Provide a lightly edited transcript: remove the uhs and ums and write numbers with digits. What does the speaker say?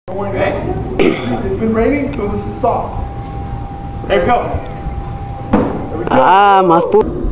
It's been raining, so this is soft. There we go. There we go. Ah, mas